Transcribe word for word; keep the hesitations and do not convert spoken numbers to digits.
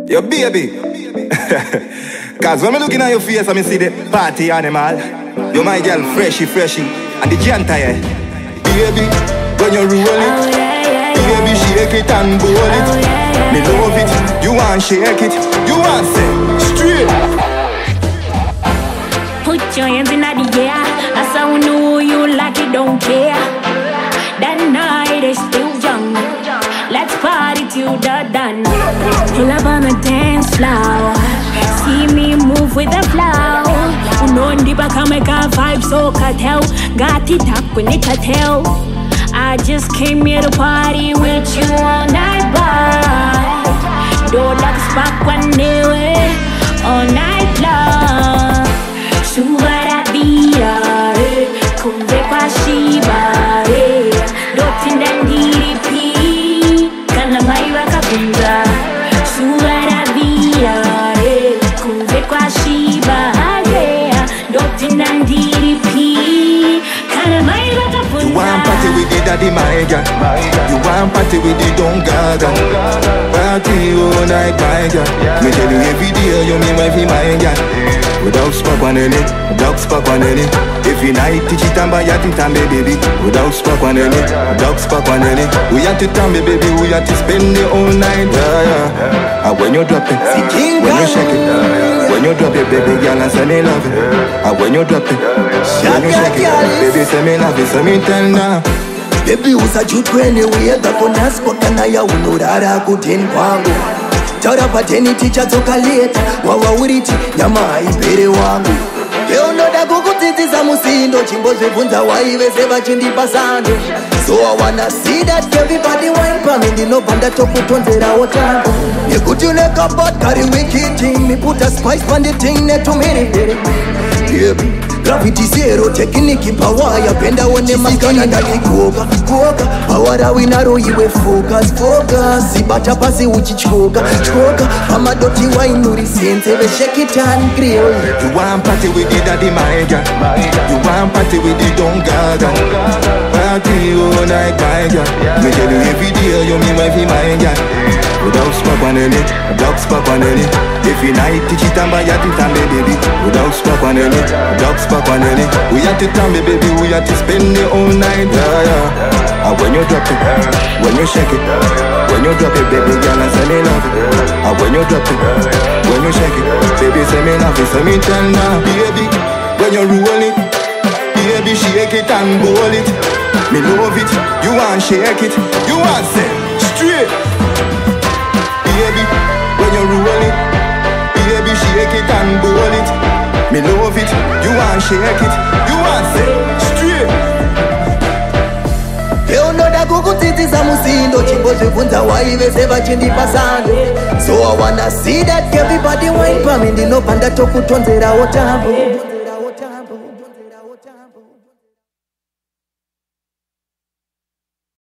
Your baby. Cause when me looking at your face, I me see the party animal. You my girl, Phreshy, Phreshy, and the Janter, yeah. Baby, when you roll it, oh, yeah, yeah, yeah. Baby, shake it and roll it. Oh, yeah, yeah, me love it. You want shake it, you want say straight. Put your hands in the air. I saw know you like it, don't care. That night is still young. Let's party till the dawn. Pull up on the dance floor. See me move with the flow. Uno ndiba kameka vibe so cartel. Got it up when it cartel. I just came here to party with you all night long. Don't like Spakwa all night long. Subara dia, kumbe kwa shiba. Dotin dandiri pi, kana maiwa kabunda. Subara dia, kumbe kwa shiba. Dotin dandiri pi, kana maiwa kabunda. You want party with the daddy, my girl. You want party with the don't gaga. Party all night, my girl. Me tell you every day, you me wife, my girl. Without Spakwa, without Spakwa, if you night, teach it and buy it and baby. Without Spakwa, without Spakwa, we have to tell me, baby, we have to spend the whole night. Yeah, yeah. And when you drop it, when you shake it, when you drop it, baby, girl, and say me love it. And when you drop it, when you shake it, baby, say me love it, so me tell now. Baby, usachutwene wiyega konasko kana ya unurara kuteni kwangu. Taura pateni ticha toka leta wawa uriti nyama ipere wangu. Leo noda kukutitiza musindo chimbo zvibvunza waivese vachindipa sando. So I wanna see that everybody wine pa me ndinobva ndatokutonzerawo tambo. Nekuti uneka bad carry wicked thing. Me put a spice pan the thing netumiripiri. Baby, gravity zero technique power ya penda one makana ndaki kuoka kuoka power awinaro iwe focus focus ibata pasi uchichoka choka amadoti wainuri sense we shake it and grill. You want party with the daddy, my girl. You want party with the don't gaga. Party all night, my girl. Me tell you every day, you me wife, my girl. Without Spakwa, without Spakwa, if you night, teach it and buy it and baby. Without Spakwa, without Spakwa, we have to tell me, baby, we have to spend the whole night. Yeah, yeah. And when you drop it, when you shake it, when you drop it, baby, girl, and say me love it. And when you drop it, when you shake it, baby, say me love it, so me tell now. Baby, when you roll it, baby, shake it and roll it. Me love it, you want shake it, you want say straight. Baby, when you roll it, baby, shake it and roll it. Me love it, you want shake it, you want say straight. Leo noda kukutitiza musindo chimbo zvibvunza waivese vachindipa sando. So I wanna see that everybody wine pa me ndinobva ndatokutonzerawo tambo.